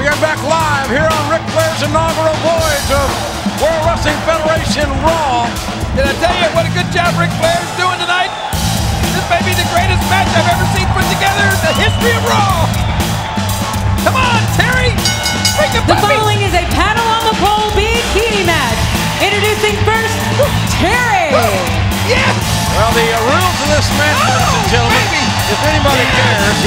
We are back live here on Ric Flair's inaugural voyage of World Wrestling Federation Raw. Did I tell you what a good job Ric Flair's doing tonight? This may be the greatest match I've ever seen put together in the history of Raw. Come on, Terry! Bring the following is a paddle on the pole bikini match. Introducing first, Terri. Yes! Well, the rules of this match, ladies and gentlemen, if anybody cares,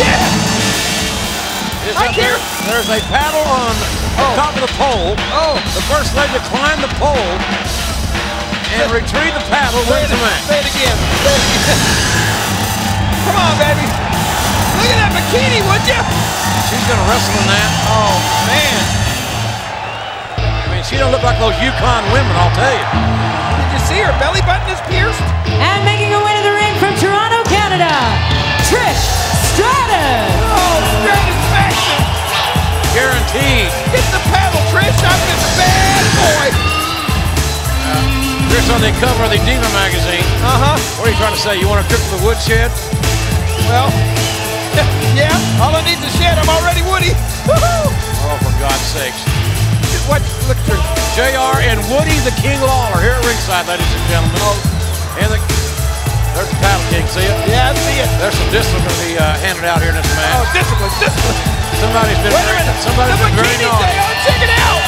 is that there's a paddle on the top of the pole. The first leg to climb the pole and retrieve the paddle wins the match. Say it again. Say it again. Come on, baby. Look at that bikini, would you? She's going to wrestle in that. Oh, man. I mean, she don't look like those Yukon women, I'll tell you. Did you see her belly button is pierced? And making her way to the ring from Toronto, Canada, Trish Stratus. Oh, Stratusfaction. Guaranteed. Get the paddle, Trish. I'm just a bad boy. Trish on the cover of the Diva magazine. What are you trying to say? You want a trip to the woodshed? Well, yeah. All I need is a shed. I'm already Woody. Woohoo! Oh, for God's sakes. What? Look, Trish. JR and Woody the King Lawler here at ringside, ladies and gentlemen. And there's the paddle king, see it? Yeah, I see it. There's some discipline going to be handed out here in this match. Oh, discipline, discipline. Somebody's been very naughty. Check it out.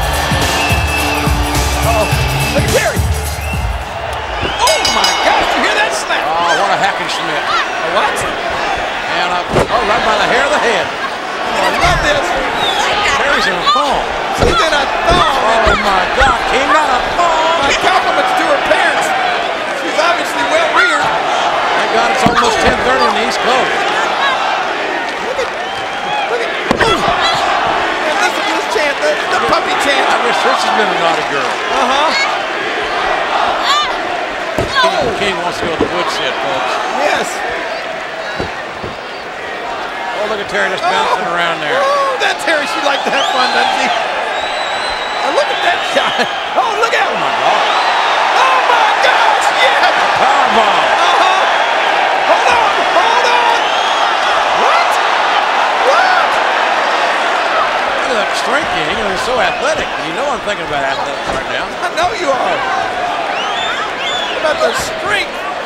Look at Terry. Oh my gosh, you hear that slap? Oh, what a hacking Schmidt. What? And right by the hair of the head. Oh, I love this. Terry's in a thong. She's in a thong. Oh my God, King, not a thong. My compliments to her parents. She's obviously well reared. Thank God it's almost 10:30 on the East Coast. And listen to this chant, the puppy chant. I wish Trish had been a naughty girl. King wants to go to the woodshed, folks. Yes. Oh, look at Terry just bouncing around there. Oh, that Terry, she liked to have fun, doesn't she? Now look at that shot. Oh, look out. Oh my God. Oh my gosh, yes. Powerbomb. Hold on, hold on. What? What? Look at that strength King. He's so athletic. You know I'm thinking about athletics right now. I know you are. About the strength.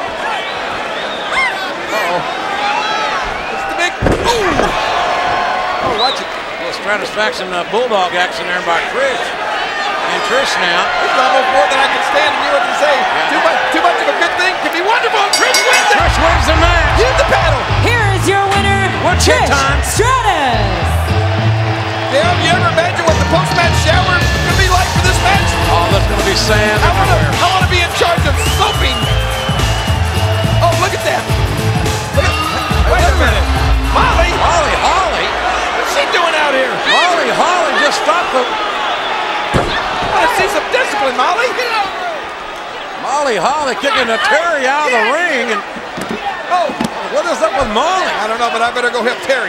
It's the big. Oh, watch it. A little Stratusfaction bulldog action there by Trish. And Trish now. It's almost more than I can stand to hear what to say. Too much of a good thing can be wonderful. Trish wins it. Trish wins the match. Here's the paddle. Here is your winner, Woodshed Trish time. Stratus. Dale, you ever imagine what the post-match shower is going to be like for this match? Oh, there's going to be sand everywhere. I want to be in charge of soaping. Oh, look at that. Wait a minute. Molly. Holly. What's she doing out here? Holly just stopped the... I want to see some discipline, Molly. Holly kicking the Terry out of the ring. And what is up with Molly? I don't know, but I better go help Terry.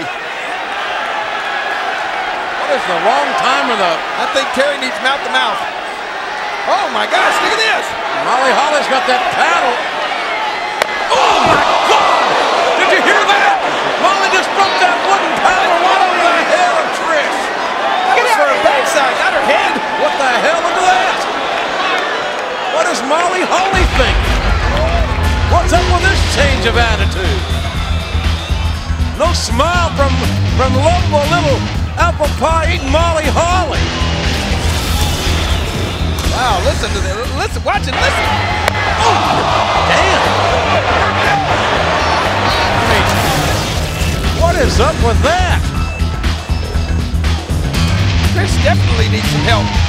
What is the wrong time of the... I think Terry needs mouth-to-mouth. Oh, my gosh, look at this. Holly's got that paddle. Oh, my God! Did you hear that? Molly just broke that wooden paddle right over the head of Trish. That was for her backside, not her head. What the hell? Look at that. What does Holly think? What's up with this change of attitude? No smile from lovable little apple pie eating Holly. Wow, listen to this. Listen, watch it, listen. Oh, damn. I mean, what is up with that? Trish definitely needs some help.